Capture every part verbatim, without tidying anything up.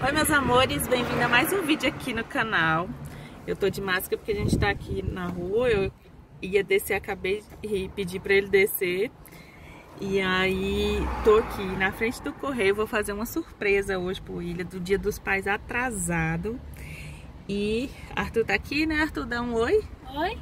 Oi meus amores, bem-vindo a mais um vídeo aqui no canal. Eu tô de máscara porque a gente tá aqui na rua, eu ia descer, acabei de pedir pra ele descer. E aí tô aqui na frente do correio, vou fazer uma surpresa hoje pro William, do Dia dos Pais atrasado. E Arthur tá aqui, né Arthur? Dá um oi. Oi.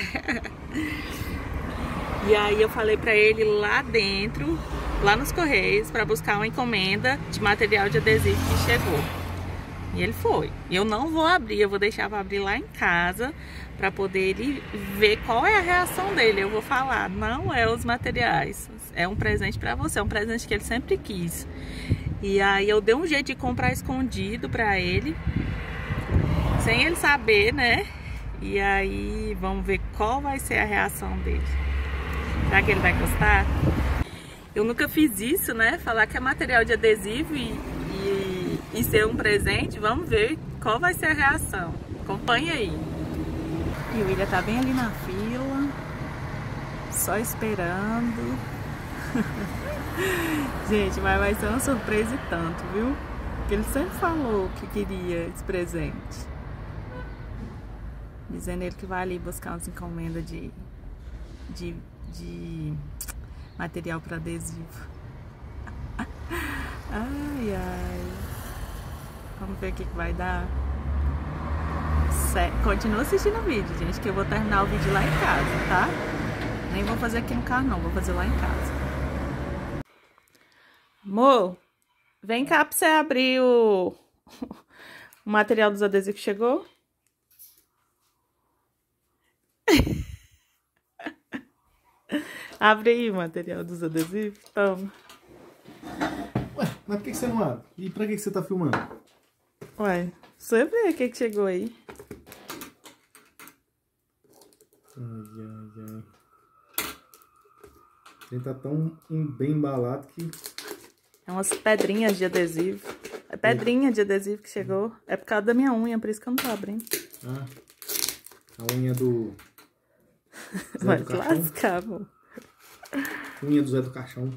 E aí eu falei pra ele lá dentro, lá nos Correios, pra buscar uma encomenda de material de adesivo que chegou. E ele foi. Eu não vou abrir, eu vou deixar pra abrir lá em casa, pra poder ele ver qual é a reação dele. Eu vou falar, não é os materiais, é um presente pra você, é um presente que ele sempre quis. E aí eu dei um jeito de comprar escondido pra ele, sem ele saber, né? E aí vamos ver qual vai ser a reação dele. Será que ele vai gostar? Eu nunca fiz isso, né? Falar que é material de adesivo e, e, e ser um presente. Vamos ver qual vai ser a reação. Acompanha aí. E o William tá bem ali na fila, só esperando. Gente, mas vai ser uma surpresa e tanto, viu? Porque ele sempre falou que queria esse presente. Dizendo ele que vai ali buscar umas encomendas de... de de material para adesivo. Ai, ai. Vamos ver o que, que vai dar. Cé... Continua assistindo o vídeo, gente, que eu vou terminar o vídeo lá em casa, tá? Nem vou fazer aqui no carro, não. Vou fazer lá em casa. Amor, vem cá pra você abrir o, o material dos adesivos que chegou. Abre aí o material dos adesivos. Toma. Ué, mas por que você não abre? E pra que você tá filmando? Ué, você vê o que, que chegou aí. Ai, ai, ai. Ele tá tão bem embalado que... É umas pedrinhas de adesivo. É pedrinha de adesivo que chegou. É por causa da minha unha, por isso que eu não tô abrindo. Ah, a unha do... Zé Vai do se Caixão. lascar, amor. Unha do Zé do Caixão.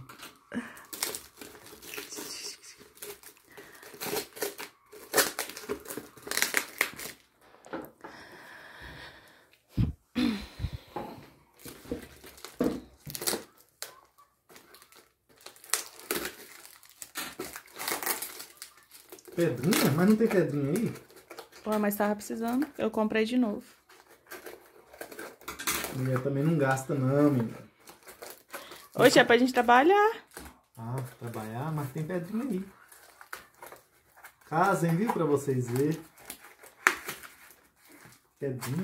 Pedrinha? Mas não tem pedrinha aí? Ué, mas tava precisando. Eu comprei de novo. Mulher também não gasta não, menina. Hoje é pra gente trabalhar. Ah, trabalhar? Mas tem pedrinha aí. Casem, viu? Pra vocês verem. Pedrinha.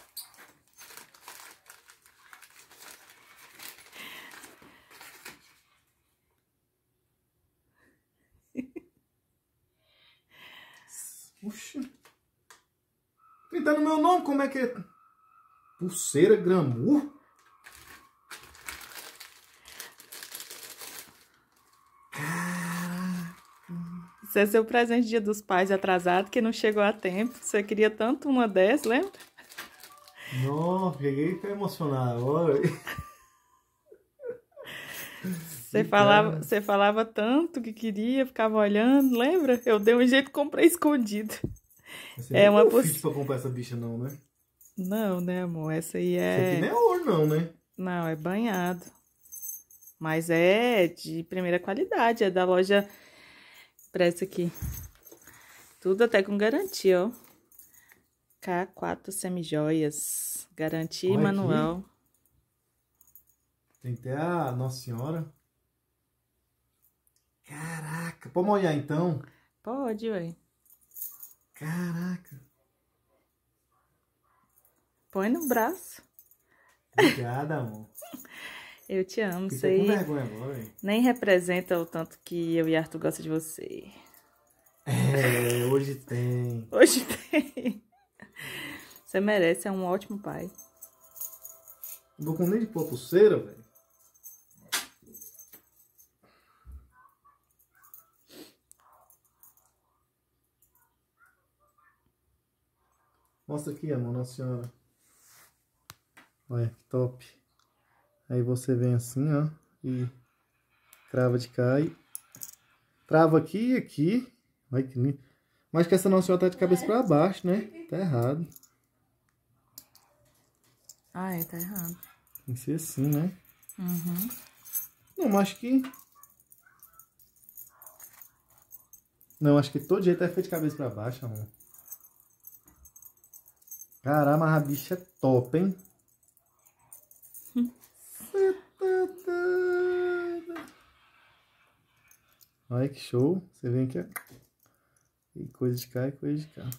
Puxa. Tá no meu nome, como é que é? Pulseira Glamour? Esse é seu presente de Dia dos Pais atrasado, que não chegou a tempo. Você queria tanto uma dessa, lembra? Nossa, peguei e fiquei emocionado agora. Você falava, você falava tanto que queria, ficava olhando, lembra? Eu dei um jeito e comprei escondido. Você É não uma fiz pra comprar essa bicha não, né? Não, né, amor? Essa aí é... Isso aqui não é ouro não, né? Não, é banhado. Mas é de primeira qualidade, é da loja... Presta aqui. Tudo até com garantia, ó. K quatro Semijoias. Garantia e manual. Aqui. Tem até a Nossa Senhora. Caraca, pode molhar então? Pode, ué. Caraca. Põe no braço. Obrigada, amor. Eu te amo, Fiquei sei. com vergonha agora, hein? Nem representa o tanto que eu e Arthur gostam de você. É, hoje tem. Hoje tem. Você merece, é um ótimo pai. Não vou com nem de pôr pulseira, velho. Mostra aqui, amor, Nossa Senhora. Olha, que top. Aí você vem assim, ó, e crava de cá e trava aqui e aqui. Olha que lindo. Mas que essa Nossa Senhora tá de cabeça pra baixo, né? Tá errado. Ah, é, tá errado. Tem que ser assim, né? Uhum. Não, acho que... Não, acho que todo jeito é feito de cabeça pra baixo, amor. Caramba, a bicha é top, hein? Cê tá doida. Olha que show. Você vem aqui, ó. E coisa de cá e coisa de cá.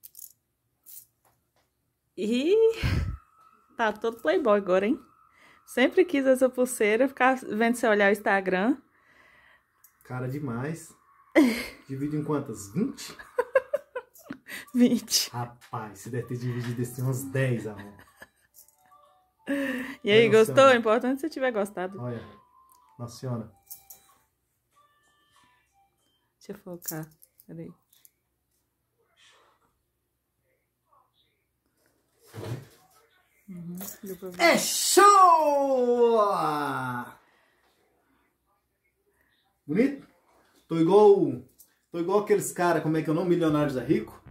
E tá todo playboy agora, hein? Sempre quis essa pulseira, ficar vendo você olhar o Instagram. Cara demais. Divide em quantas? vinte? vinte. Rapaz, você deve ter dividido assim uns dez, amor. E aí, Nossa gostou? Senhora. É importante se você tiver gostado. Olha, Nossa Senhora. Deixa eu focar. Peraí. Uhum, deu pra ver. É show! Bonito? Tô igual, tô igual aqueles caras, como é que é o nome? Milionários é Rico?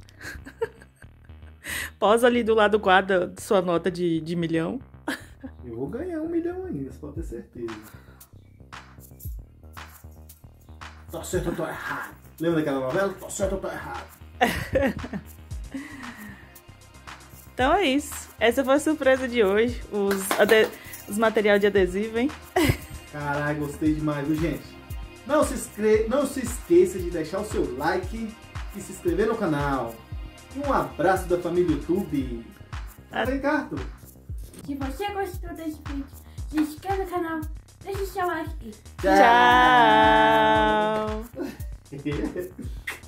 Posa ali do lado do guarda de sua nota de, de milhão. Eu vou ganhar um milhão ainda, você pode ter certeza. Tô certo ou tô errado? Lembra daquela novela? Tô certo ou tô errado? Então é isso. Essa foi a surpresa de hoje. Os, ade... os materiais de adesivo, hein? Caralho, gostei demais, viu, gente? Não se, inscre... Não se esqueça de deixar o seu like e se inscrever no canal. E um abraço da família YouTube. Vem cá, Arthur. Se você gostou desse vídeo, se inscreva no canal, deixe seu like. Tchau!